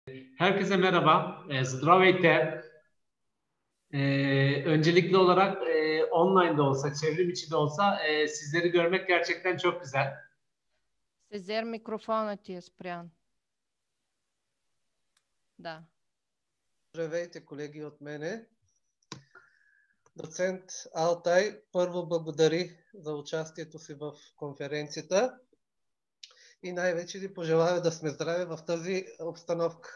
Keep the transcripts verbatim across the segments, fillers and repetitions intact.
Herkese merhaba. E, Zdraveyte. E, öncelikli olarak e, online de olsa, çevrim içi de olsa e, sizleri görmek gerçekten çok güzel. Сезер, микрофонът ти е спрян. Да. Здравейте, колеги, от мене. Доцент Алтай първо благодари за участието си в конференцията и най-вече ви пожелая да сме здрави в тази обстановка.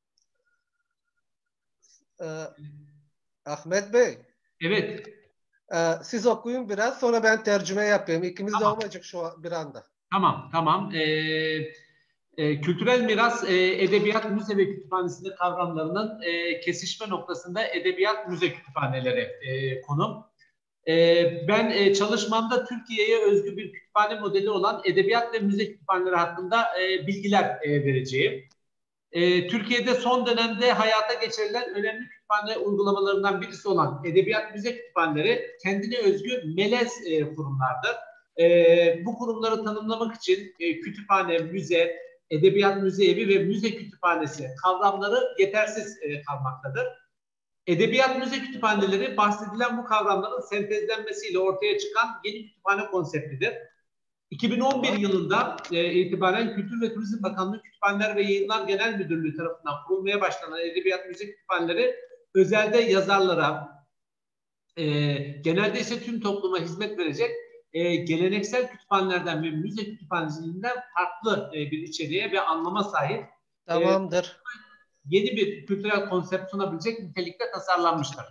Ahmet Bey, Evet, e, siz okuyun biraz, sonra ben tercüme yapayım. İkimiz de Tamam. olmayacak şu an bir anda. tamam, tamam. E, e, kültürel miras, e, edebiyat, müze ve kütüphanesinde kavramlarının e, kesişme noktasında edebiyat, müze kütüphaneleri e, konum. E, ben e, çalışmamda Türkiye'ye özgü bir kütüphane modeli olan edebiyat ve müze kütüphaneleri hakkında e, bilgiler e, vereceğim. E, Türkiye'de son dönemde hayata geçirilen önemli kütüphane uygulamalarından birisi olan edebiyat müze kütüphaneleri kendine özgü melez e, kurumlardır. E, bu kurumları tanımlamak için e, kütüphane, müze, edebiyat müzeevi ve müze kütüphanesi kavramları yetersiz e, kalmaktadır. Edebiyat müze kütüphaneleri bahsedilen bu kavramların sentezlenmesiyle ortaya çıkan yeni kütüphane konseptidir. iki bin on bir yılında e, itibaren Kültür ve Turizm Bakanlığı Kütüphaneler ve Yayınlar Genel Müdürlüğü tarafından kurulmaya başlanan edebiyat müze kütüphaneleri özelde yazarlara, e, genelde ise tüm topluma hizmet verecek e, geleneksel kütüphanelerden ve müze kütüphaneciliğinden farklı e, bir içeriğe ve anlama sahip Tamamdır. E, yeni bir kültürel konsept sunabilecek nitelikte tasarlanmıştır.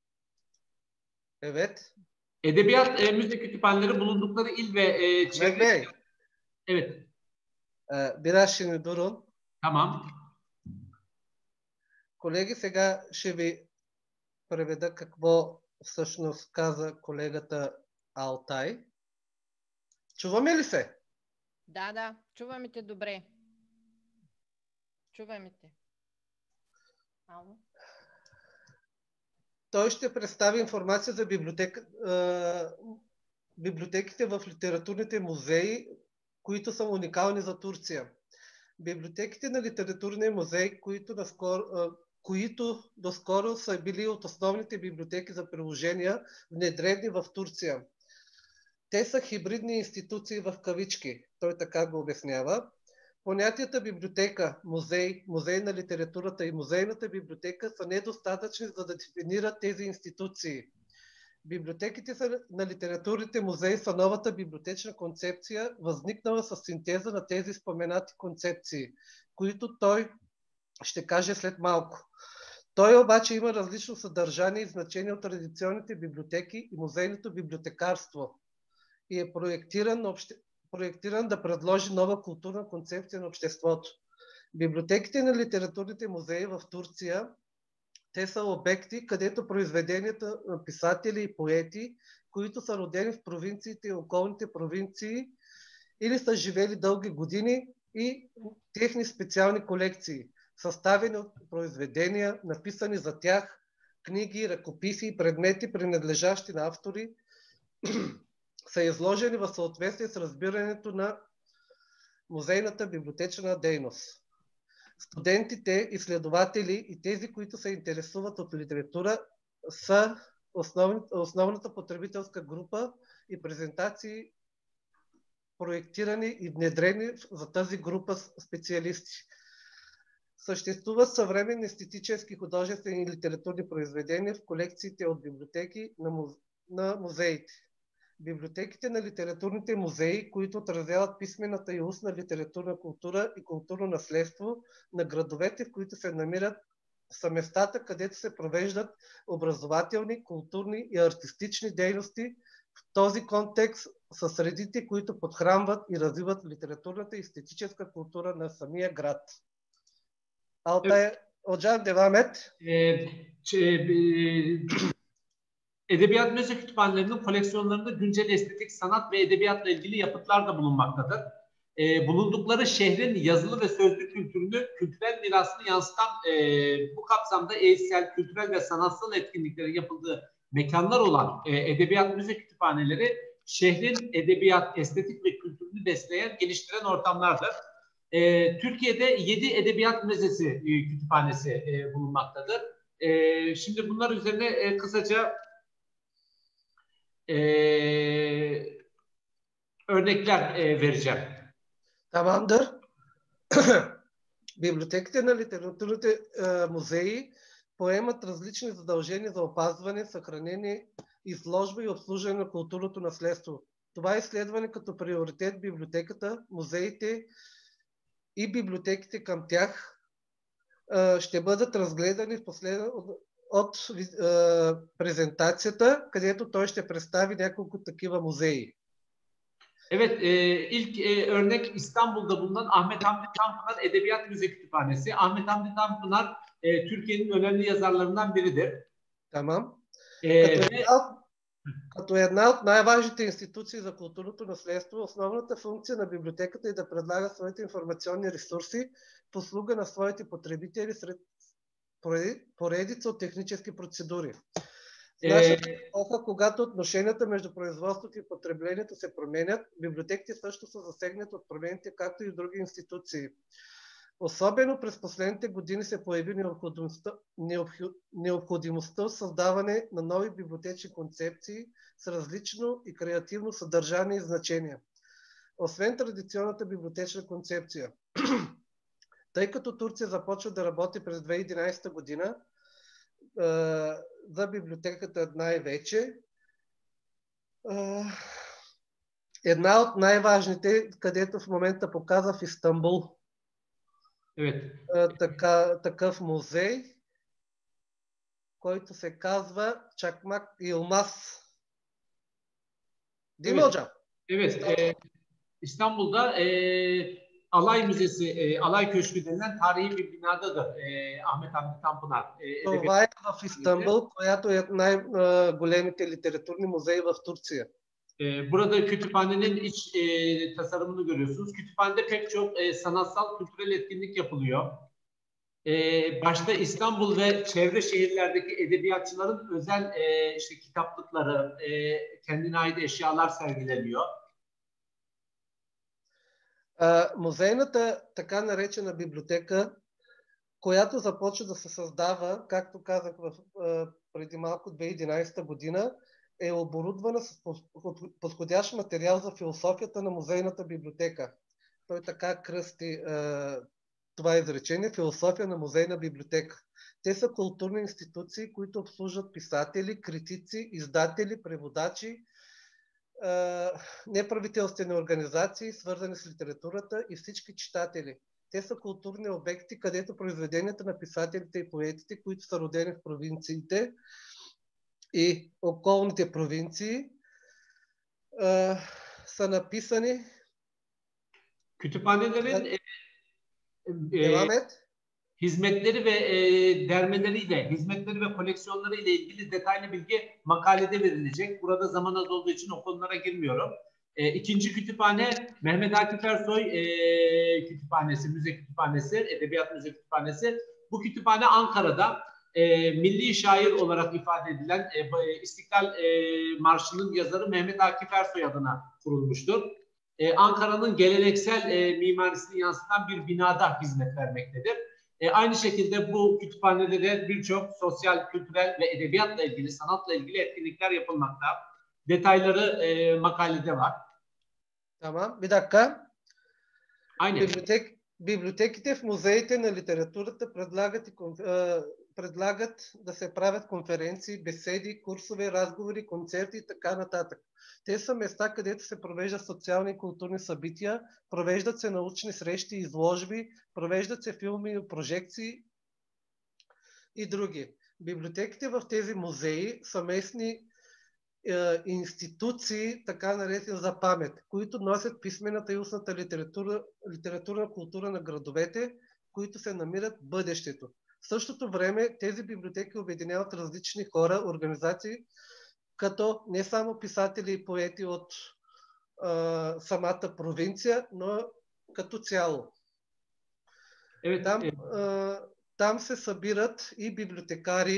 Evet. Edebiyat e, müze kütüphaneleri bulundukları il ve e, Ahmet çevre... Bey, Evet, e, biraz şimdi durun. tamam. Колеги, сега ще ви преведа какво всъщност каза колегата Алтай. Чуваме ли се? Да, да. Чуваме те добре. Чуваме те. Ало. Той ще представи информация за библиотека, е, библиотеките в литературните музеи, които са уникални за Турция. Библиотеките на литературния музей, които, наскоро, е, които доскоро са били от основните библиотеки за приложения, внедрени в Турция. Те са хибридни институции в кавички, той така го обяснява. Понятията библиотека, музей, музей на литературата и музейната библиотека са недостатъчни, за да дефинират тези институции. Библиотеките на литературните музеи са новата библиотечна концепция, възникнала с синтеза на тези споменати концепции, които той ще каже след малко. Той обаче има различно съдържание и значение от традиционните библиотеки и музейното библиотекарство и е проектиран, обще... проектиран да предложи нова културна концепция на обществото. Библиотеките на литературните музеи в Турция, те са обекти, където произведенията на писатели и поети, които са родени в провинциите и околните провинции или са живели дълги години, и техни специални колекции, съставени от произведения, написани за тях, книги, ръкописи и предмети, принадлежащи на автори, са изложени в съответствие с разбирането на музейната библиотечна дейност. Студентите, изследователи и тези, които се интересуват от литература, са основни, основната потребителска група и презентации, проектирани и внедрени за тази група специалисти. Съществуват съвременни естетически, художествени и литературни произведения в колекциите от библиотеки на, музе... на музеите. Библиотеките на литературните музеи, които отразяват писмената и устна литературна култура и културно наследство на градовете, в които се намират, са местата, където се провеждат образователни, културни и артистични дейности. В този контекст са средите, които подхранват и развиват литературната и естетическа култура на самия град. Alтай, hocam devam et. Ee, şey, e, edebiyat müze kütüphanelerinin koleksiyonlarında güncel estetik, sanat ve edebiyatla ilgili yapıtlar da bulunmaktadır. Ee, bulundukları şehrin yazılı ve sözlü kültürünü, kültürel mirasını yansıtan e, bu kapsamda eğitsel, kültürel ve sanatsal etkinliklerin yapıldığı mekanlar olan e, edebiyat müze kütüphaneleri şehrin edebiyat, estetik ve kültürünü besleyen, geliştiren ortamlardır. E, Türkiye'de yedi Edebiyat Müzesi e, kütüphanesi e, bulunmaktadır. E, şimdi bunlar üzerine e, kısaca e, örnekler e, vereceğim. Tamamdır. Библиотеките на литературните е, музеи поемат различни задължения за опазване, съхранение, изложба и обслужване на културното наследство. Това изследване като приоритет библиотеката, музеите и библиотеките към тях е, ще бъдат разгледани в послед... от е, презентацията, където той ще представи няколко такива музеи. Evet, e, ilk e, örnek İstanbul'da bulunan Ahmet Hamdi Tanpınar Edebiyat Müze Kütüphanesi. Ahmet Hamdi Tanpınar e, Türkiye'nin önemli yazarlarından biridir. Tamam. E, Като, ve, една, като една от най-важните институции за културното наследство, основната функция на библиотеката е да предлага своите информационни ресурси в услуга на своите потребители сред поредица от технически процедури. В нашата епоха, когато отношенията между производството и потреблението се променят, библиотеките също са засегнати от промените, както и в други институции. Особено през последните години се появи необходимостта, необходимостта от създаване на нови библиотечни концепции с различно и креативно съдържание и значение. Освен традиционната библиотечна концепция. Тъй като Турция започва да работи през две хиляди и единадесета година, за библиотеката най-вече. Една от най-важните, където в момента показва в Истанбул. Evet. Така, такъв музей, който се казва Чакмак Илмаз. Değil mi Evet. hocam? Evet. E, İstanbul'da e, Alay Müzesi, e, Alay Köşkü denilen tarihi bir binadadır e, Ahmet Hamdi Tanpınar. E, Това е в Истанбул, която е най-големите литературни музеи в Турция. E, burada kütüphanenin iç e, tasarımını görüyorsunuz. Kütüphanede pek çok e, sanatsal, kültürel etkinlik yapılıyor. E, başta İstanbul ve çevre şehirlerdeki edebiyatçıların özel e, işte kitaplıkları, e, kendine ait eşyalar sergileniyor. А, музейната така наречена библиотека, която започва да се създава, както казах в, а, преди малко две хиляди и единадесета година, е оборудвана с подходящ материал за философията на музейната библиотека. Той така кръсти а, това изречение, философия на музейна библиотека. Те са културни институции, които обслужват писатели, критици, издатели, преводачи, неправителствени организации, свързани с литературата и всички читатели. Те са културни обекти, където произведенията на писателите и поетите, които са родени в провинциите и околните провинции, са написани. Kütüphanelerin e, e, Devam et. hizmetleri ve e, dermeleriyle, hizmetleri ve koleksiyonları ile ilgili detaylı bilgi makalede verilecek. Burada zaman az olduğu için o konulara girmiyorum. E, ikinci kütüphane Mehmet Akif Ersoy e, Kütüphanesi, Müze Kütüphanesi, Edebiyat Müze Kütüphanesi. Bu kütüphane Ankara'da e, milli şair olarak ifade edilen e, İstiklal e, Marşı'nın yazarı Mehmet Akif Ersoy adına kurulmuştur. E, Ankara'nın geleneksel e, mimarisini yansıtan bir binada hizmet vermektedir. E, aynı şekilde bu kütüphanelerde birçok sosyal, kültürel ve edebiyatla ilgili, sanatla ilgili etkinlikler yapılmakta. Detayları e, makalede var. Tamam, bir dakika. Aynen. Библиотек, библиотеките в музеите на литературата предлагат, и, предлагат да се правят конференции, беседи, курсове, разговори, концерти и така нататък. Те са места, където се провеждат социални и културни събития, провеждат се научни срещи, изложби, провеждат се филми, прожекции и други. Библиотеките в тези музеи са местни е, институции, така наречени за памет, които носят писмената и устната литература, литературна култура на градовете, които се намират в бъдещето. В същото време тези библиотеки обединяват различни хора, организации, като не само писатели и поети от а, самата провинция, но като цяло. Evet, Там, evet. а, там се събират и библиотекари,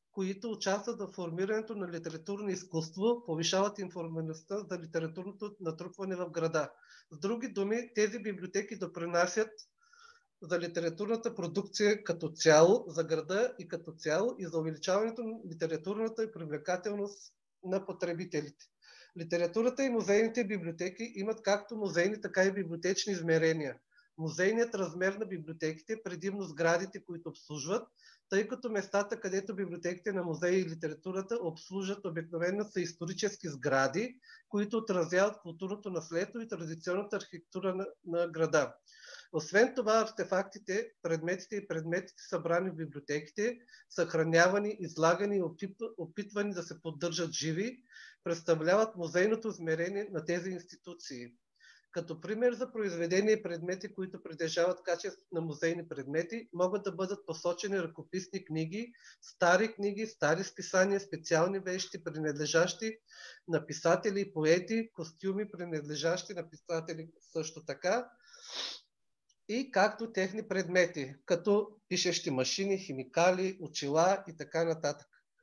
които участват в формирането на литературно изкуство, повишават информираността за литературното натрупване в града. С други думи, тези библиотеки допринасят за литературната продукция като цяло, за града и като цяло и за увеличаването на литературната привлекателност на потребителите. Литературата и музейните библиотеки имат както музейни, така и библиотечни измерения. Музейният размер на библиотеките, предимно сградите, които обслужват, тъй като местата, където библиотеките на музеи и литературата обслужват обикновено са исторически сгради, които отразяват културното наследство и традиционната архитектура на, на града. Освен това, артефактите, предметите и предметите събрани в библиотеките, съхранявани, излагани и опитвани да се поддържат живи, представляват музейното измерение на тези институции. Като пример за произведения и предмети, които притежават качество на музейни предмети, могат да бъдат посочени ръкописни книги, стари книги, стари списания, специални вещи, принадлежащи на писатели и поети, костюми, принадлежащи на писатели също така, и както техни предмети, като пишещи машини, химикали, очила и така нататък.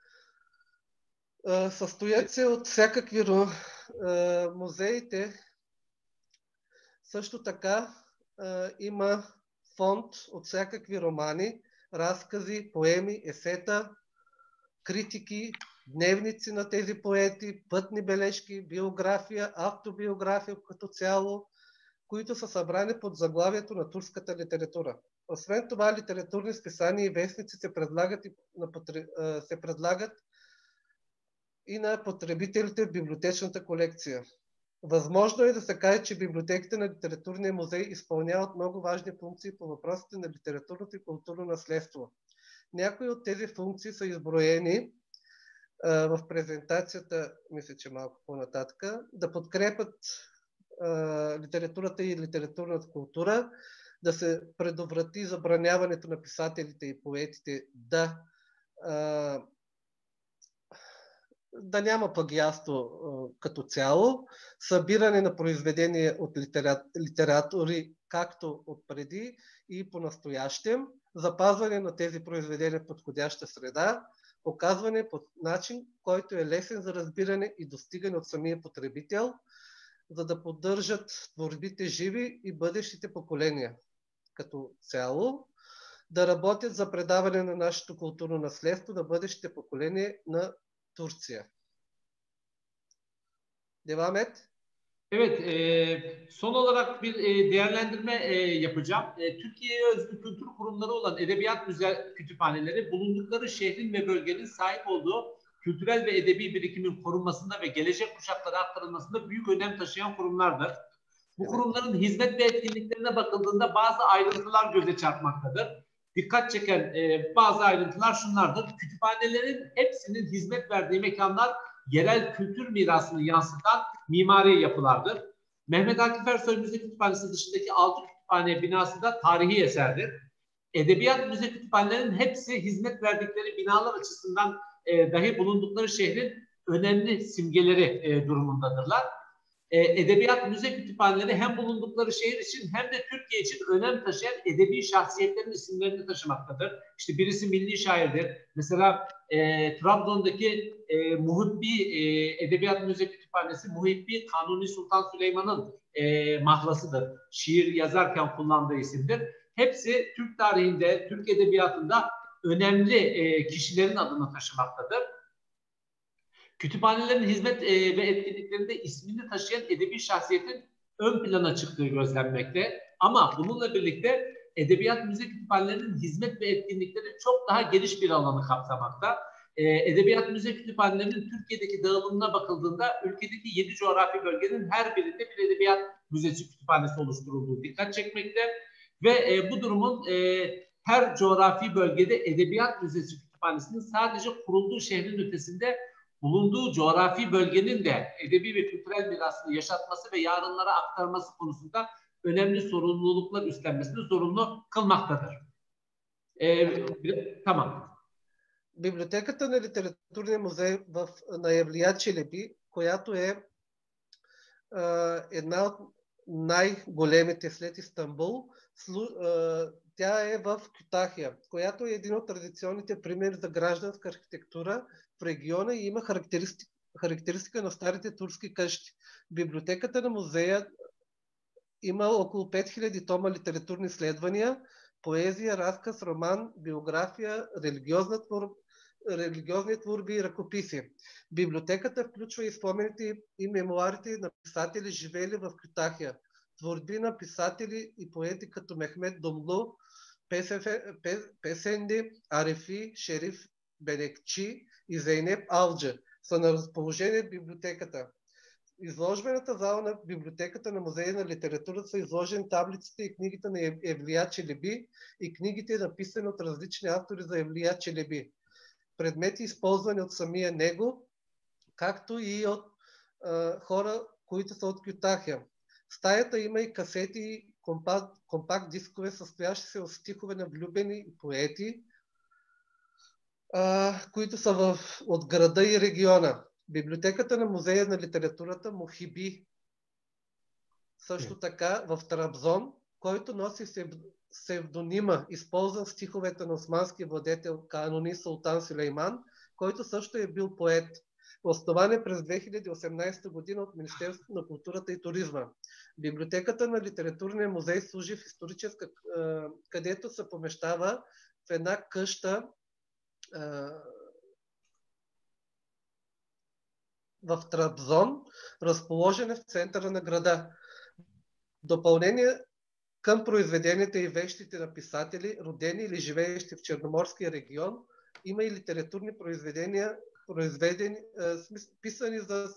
Състоят се от всякакви музеите. Също така има фонд от всякакви романи, разкази, поеми, есета, критики, дневници на тези поети, пътни бележки, биография, автобиография като цяло, които са събрани под заглавието на турската литература. Освен това, литературни списания и вестници се предлагат и на, се предлагат и на потребителите в библиотечната колекция. Възможно е да се каже, че библиотеките на литературния музей изпълняват много важни функции по въпросите на литературното и културно наследство. Някои от тези функции са изброени а, в презентацията, мисля, че малко по-нататък, да подкрепят а, литературата и литературната култура, да се предотврати забраняването на писателите и поетите да а, да няма плагиатство като цяло, събиране на произведения от литератури както от преди и по-настоящем, запазване на тези произведения в подходяща среда, показване по начин, който е лесен за разбиране и достигане от самия потребител, за да поддържат творбите живи и бъдещите поколения като цяло, да работят за предаване на нашето културно наследство на бъдещите поколения на Turция. Devam et. Evet, e, son olarak bir e, değerlendirme e, yapacağım. E, Türkiye'ye özgü kültür kurumları olan edebiyat müze kütüphaneleri bulundukları şehrin ve bölgenin sahip olduğu kültürel ve edebi birikimin korunmasında ve gelecek kuşaklara aktarılmasında büyük önem taşıyan kurumlardır. Bu evet. Kurumların hizmet ve etkinliklerine bakıldığında bazı ayrıntılar göze çarpmaktadır. Dikkat çeken e, bazı ayrıntılar şunlardır. Kütüphanelerin hepsinin hizmet verdiği mekanlar yerel kültür mirasını yansıtan mimari yapılardır. Mehmet Akif Ersoy Müze Kütüphanesi dışındaki altı kütüphane binası da tarihi eserdir. Edebiyat müze kütüphanelerinin hepsi hizmet verdikleri binalar açısından e, dahi bulundukları şehrin önemli simgeleri e, durumundadırlar. Edebiyat müze kütüphaneleri hem bulundukları şehir için hem de Türkiye için önem taşıyan edebi şahsiyetlerin isimlerini taşımaktadır. İşte birisi milli şairdir. Mesela e, Trabzon'daki e, Muhibbi e, Edebiyat Müze Kütüphanesi Muhibbi Kanuni Sultan Süleyman'ın e, mahlasıdır. Şiir yazarken kullandığı isimdir. Hepsi Türk tarihinde, Türk edebiyatında önemli e, kişilerin adını taşımaktadır. Kütüphanelerin hizmet e, ve etkinliklerinde ismini taşıyan edebi şahsiyetin ön plana çıktığı gözlenmekte. Ama bununla birlikte edebiyat müze kütüphanelerinin hizmet ve etkinlikleri çok daha geniş bir alanı kapsamakta. E, edebiyat müze kütüphanelerinin Türkiye'deki dağılımına bakıldığında ülkedeki yedi coğrafi bölgenin her birinde bir edebiyat müzesi kütüphanesi oluşturulduğu dikkat çekmekte. Ve e, bu durumun e, her coğrafi bölgede edebiyat müzesi kütüphanesinin sadece kurulduğu şehrin ötesinde bulunduğu coğrafi bölgenin de edebi ve kültürel mirasını yaşatması ve yarınlara aktarması konusunda önemli sorumluluklar üstlenmesini zorunlu kılmaktadır. Ee, tamam. Библиотеката на литературния музей в, на Евлия Челеби, която е е една от най-големите след Истанбул, слу, е, Тя е в Кютахия, която е един от традиционните примери за гражданска архитектура в региона и има характеристика, характеристика на старите турски къщи. Библиотеката на музея има около пет хиляди тома литературни изследвания, поезия, разказ, роман, биография, религиозна твор... религиозни творби и ръкописи. Библиотеката включва и спомените и мемуарите на писатели, живели в Кютахия. Творби на писатели и поети като Мехмед Домлу, Песенди, Арефи, Шериф Бенекчи и Зейнеп Алджа са на разположение в библиотеката. Изложбената зала на библиотеката на Музея на литературата са изложени таблиците и книгите на Евлия Челеби и книгите, написани от различни автори за Евлия Челеби. Предмети, използвани от самия него, както и от е, хора, които са от Кютахия. В стаята има и касети и компакт, компакт дискове, състоящи се от стихове на влюбени поети, а, които са в, от града и региона. Библиотеката на Музея на литературата Мухиби, също така в Трабзон, който носи псевдонима, използван в стиховете на османския владетел Кануни Султан Сюлейман, който също е бил поет. Основан е през две хиляди и осемнадесета година от Министерството на културата и туризма. Библиотеката на литературния музей служи в историческа, където се помещава в една къща в Трабзон, разположена в центъра на града. Допълнение към произведенията и вещите на писатели, родени или живеещи в Черноморския регион, има и литературни произведения, произведени, писани за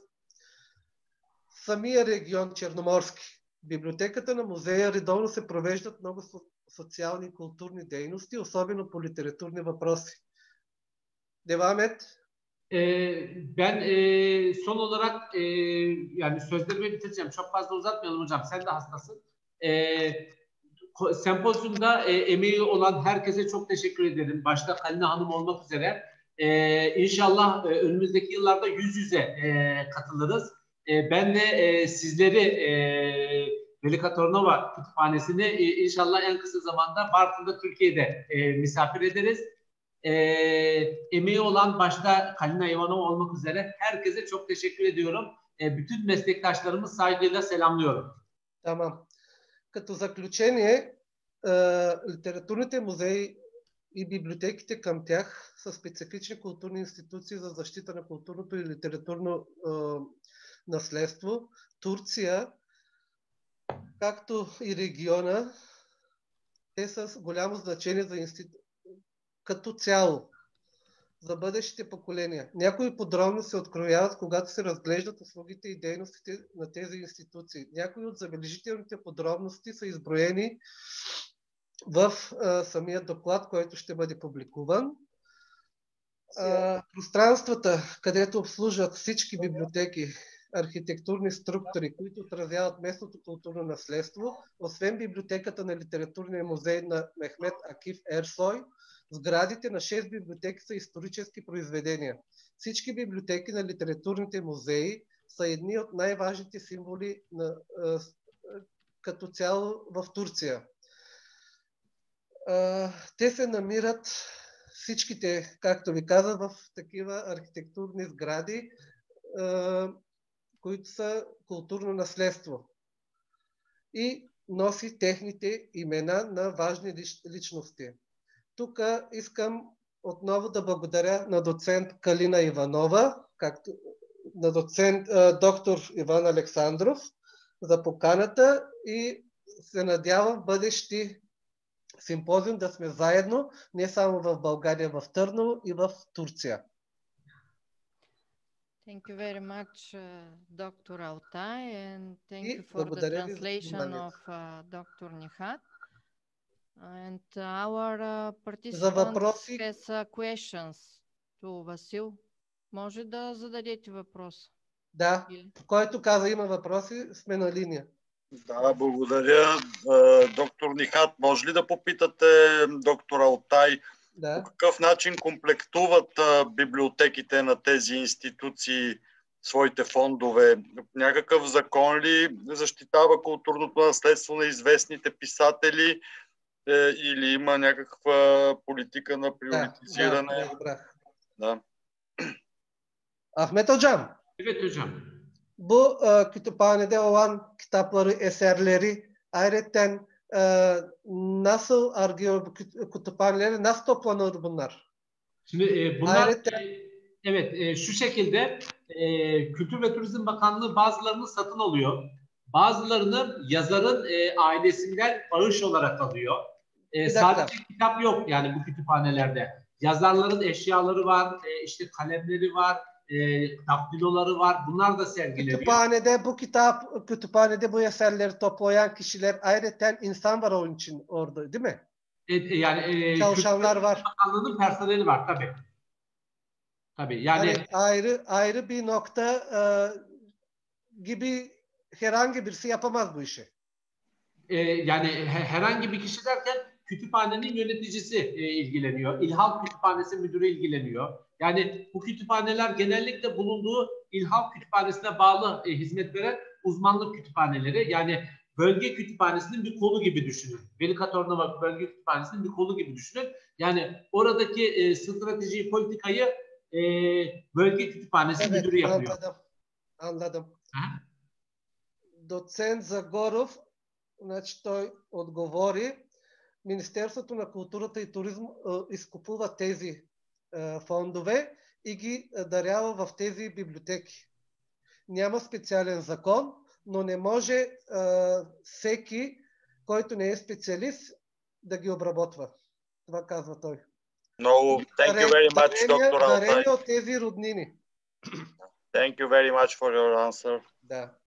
самия регион Черноморски. В библиотеката на музея редовно се провеждат много социални и културни дейности, особено по литературни въпроси. Devam Ee, ben e, son olarak e, yani sözlerimi bitireceğim. Çok fazla uzatmayalım hocam. Sen de hastasın. E, sempozyumda e, emeği olan herkese çok teşekkür ederim. Başta Kaline Hanım olmak üzere. E, inşallah e, önümüzdeki yıllarda yüz yüze e, katılırız. E, ben de e, sizleri e, Velika Tornova Kütüphanesi'ni e, inşallah en kısa zamanda Bartın'da, Türkiye'de e, misafir ederiz. E, emeği olan başta Kalina Ivanova olmak üzere herkese çok teşekkür ediyorum. E, bütün meslektaşlarımı saygıyla selamlıyorum. Tamam. Като заключение, литературните музеи и библиотеките към тях са специфични културни институции за защита на културното и литературно наследство. Турция, както и региона, те са с голямо значение за институ... като цяло за бъдещите поколения. Някои подробности се открояват, когато се разглеждат услугите и дейностите на тези институции. Някои от забележителните подробности са изброени в а, самия доклад, който ще бъде публикуван. А, пространствата, където обслужват всички библиотеки, архитектурни структури, които отразяват местното културно наследство, освен библиотеката на литературния музей на Мехмед Акиф Ерсой, сградите на шест библиотеки са исторически произведения. Всички библиотеки на литературните музеи са едни от най-важните символи на, а, като цяло в Турция. А, те се намират всичките, както ви казах, в такива архитектурни сгради, а, които са културно наследство. И носи техните имена на важни личности. Тук искам отново да благодаря на доцент Калина Иванова, както на доцент доктор Иван Александров за поканата и се надявам в бъдещи симпозиум да сме заедно, не само в България, в Търново и в Турция. Thank you very much, uh, Doctor Altai, and thank и you for the translation of uh, Doctor Nihat. And our uh, participants has uh, questions to Васил. Може да зададете въпрос. Да, който каза има въпроси, сме на линия. Да, благодаря. Доктор Нихат, може ли да попитате доктор Алтай, да, по какъв начин комплектуват библиотеките на тези институции своите фондове? Някакъв закон ли защитава културното наследство на известните писатели? е, или има някаква политика на приоритизиране? Да, да, да. Ahmet Hocam. Evet hocam. Bu e, kütüphanede olan kitapları, eserleri ayrıca e, nasıl argıyor bu kütüphaneleri, nasıl toplanır bunlar? Şimdi e, bunlar Ayrıca, e, evet e, şu şekilde e, Kültür ve Turizm Bakanlığı bazılarını satın alıyor. Bazılarını yazarın e, ailesinden bağış olarak alıyor. E, sadece kitap yok yani bu kütüphanelerde. Yazarların eşyaları var, e, işte kalemleri var, e, daptiloları var. Bunlar da sergileniyor. Kütüphanede bu kitap, kütüphanede bu eserleri toplayan kişiler ayrıca insan var onun için orada, değil mi? E, yani e, çalışanlar Kültür ve var. Bakanlığı'nın personeli var tabii. Tabii yani, yani ayrı ayrı bir nokta e, gibi herhangi birisi yapamaz bu işi. E, yani he, herhangi bir kişi derken kütüphanenin yöneticisi e, ilgileniyor. İl Halk Kütüphanesi müdürü ilgileniyor. Yani bu kütüphaneler genellikle bulunduğu İl Halk Kütüphanesi'ne bağlı e, hizmet veren uzmanlık kütüphaneleri. Yani bölge kütüphanesinin bir kolu gibi düşünün. Velikatornova bölge kütüphanesinin bir kolu gibi düşünün. Yani oradaki e, stratejiyi, politikayı e, bölge kütüphanesi evet, müdürü yapıyor. Anladım. Anladım. Ha? Доцент Загоров, значи той отговори, Министерството на културата и туризм е, изкупува тези е, фондове и ги дарява в тези библиотеки. Няма специален закон, но не може е, всеки, който не е специалист, да ги обработва. Това казва той. No, thank you very much, доктор Алтай. Дарения от тези роднини. Thank you very much for your answer. Да.